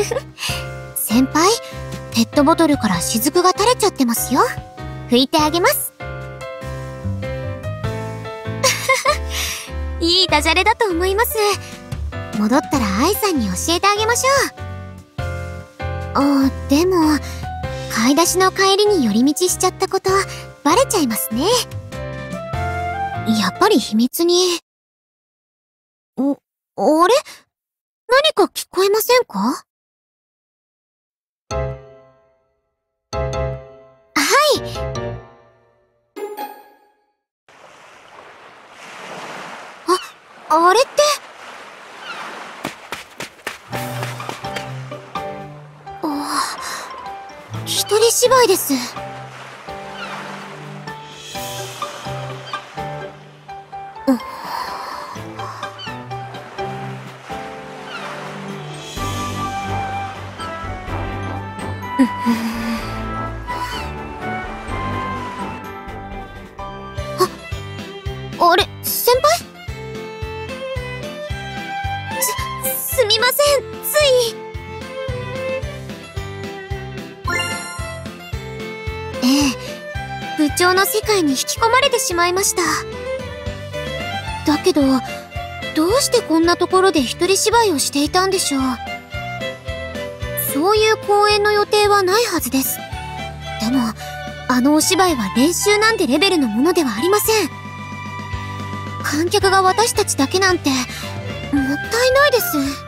先輩、ペットボトルから雫が垂れちゃってますよ。拭いてあげます。いいダジャレだと思います。戻ったら愛さんに教えてあげましょう。でも、買い出しの帰りに寄り道しちゃったこと、バレちゃいますね。やっぱり秘密に。あれ？何か聞こえませんか？はい。あれって。一人芝居です。あれ、先輩？すみません、つい。部長の世界に引き込まれてしまいました。だけど、どうしてこんなところで一人芝居をしていたんでしょう。そういう公演の予定はないはずです。でも、あのお芝居は練習なんてレベルのものではありません。観客が私たちだけなんて、もったいないです。